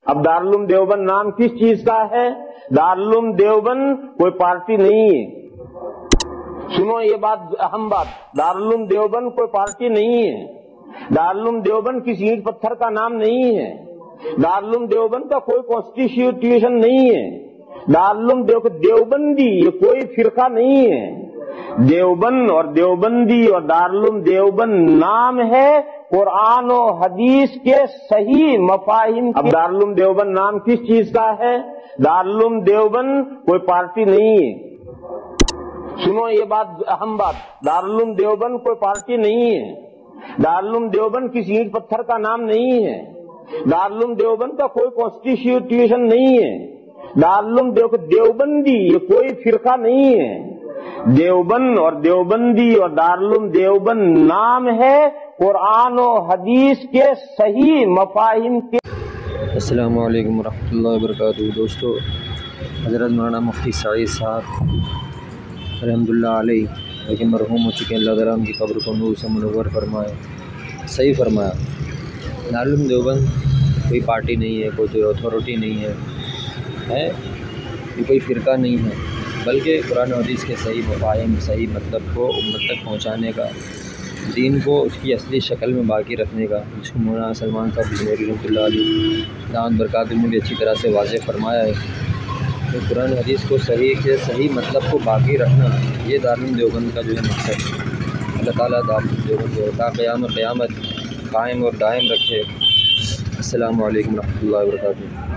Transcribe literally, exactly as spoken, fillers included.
اب دارالعلوم دیوبند نام کس چیز کا ہے؟ دارالعلوم دیوبند کوئی پارٹی نہیں ہے. سنو یہ بات اہم بات، دارالعلوم دیوبند کوئی پارٹی نہیں ہے. دارالعلوم دیوبند کسی اینٹ پتھر کا نام نہیں ہے. دارالعلوم دیوبند کا کوئی کانسٹیٹیوشن نہیں ہے. دارالعلوم دیوبندی یہ کوئی فرقہ نہیں ہے. دیوبند اور دیوبندی اور دارالعلوم دیوبند نام ہے قرآن و حدیث کے صحیح مفاہیم. اب دارالعلوم دیوبند نام کس چیز کا ہے؟ دارالعلوم دیوبند کوئی پارٹی نہیں ہے. سنو یہ بات اہم بات، دارالعلوم دیوبند کوئی پارٹی نہیں ہے. دارالعلوم دیوبند کسی اینٹ پتھر کا نام نہیں ہے. دارالعلوم دیوبند کا کوئی کانسٹیٹیوشن نہیں ہے. دارالعلوم دیوبندی یہ کوئی فرقہ نہیں ہے. دیوبند اور دیوبندی اور دارالعلوم دیوبند نام ہے قرآن و حدیث کے صحیح مفاہیم کے. السلام علیکم ورحمۃ اللہ وبرکاتہ. دوستو، حضرت مولانا مفتی سعید صاحب رحمۃ اللہ علیہ لیکن مرحوم ہو چکے ہیں، اللہ تعالیٰ ان کی قبر کو نور سے منور فرمائے. صحیح فرمایا، دارالعلوم دیوبند کوئی پارٹی نہیں ہے، کوئی اتھارٹی نہیں ہے ہے یہ کوئی فرقہ نہیں ہے، بلکہ قرآن و حدیث کے صحیح مفاہیم، صحیح مطلب کو امت تک پہنچانے کا، دین کو اس کی اصلی شکل میں باقی رکھنے کا، جس کو مولانا سلمان صاحب بجنوری رحمۃ اللہ علیہ دامت برکاتہ نے بھی اچھی طرح سے واضح فرمایا ہے کہ قرآن و حدیث کو صحیح کے صحیح مطلب کو باقی رکھنا، یہ دارالعلوم دیوبند کا جو ہے مقصد ہے. اللہ تعالیٰ دارالعلوم دیوبند کو تا قیام قیامت قائم اور دائم رکھے. السلام علیکم ورحمۃ اللہ وبرکاتہ.